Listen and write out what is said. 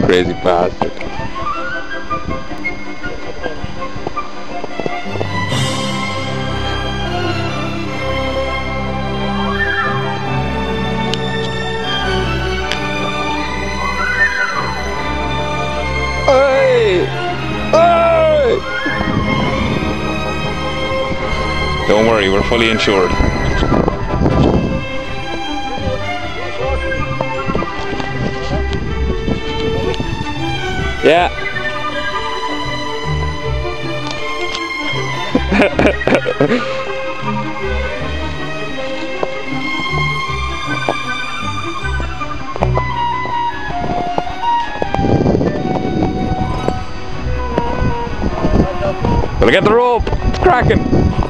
Crazy bastard. Hey! Hey! Don't worry, we're fully insured. Yeah. Gotta get the rope. It's cracking.